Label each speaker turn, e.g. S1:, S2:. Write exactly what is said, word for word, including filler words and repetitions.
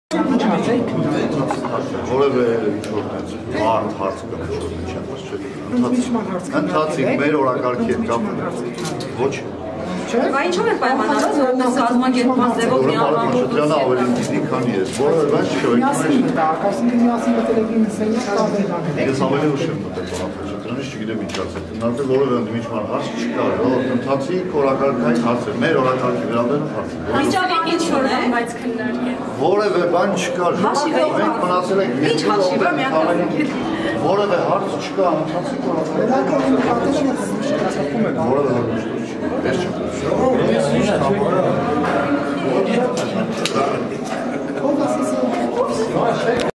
S1: Որևէ ինչ-որ հարց հարց կա ինչ-որ չեմ Ընթացիկ մեր օրակարգի հետ կապ ոչ
S2: Բա ինչով է պայմանավորված, որովհետև կազմակերպման ձևով միավորվում
S1: Շրջանը ավելի դիտի, քան ես, որը բայց չէ
S3: Միասին տակ, այսինքն միասին մտելեգին սենյակ կավերնակ
S1: Ես ավելի ուշ եմ մտել Շրջանից չգիտեմ ինչ հարց է Հնարավոր որևէ ընդմիջման հարց չկա, ընթացիկ օրակարգային հարց է, մեր օրակարգի վերաբերյալ հարց է
S2: Հաշիվակ ինչ-որ է, բայց քննարկել
S1: Որևէ բան չկա, մենք մնացել ենք
S2: Ինչ հաշիվը, մի հատ
S1: Որևէ հարց չկա, ընթացիկ օրակարգային Որևէ հարց չկա Ես չեմ
S3: Ո՞վ ասես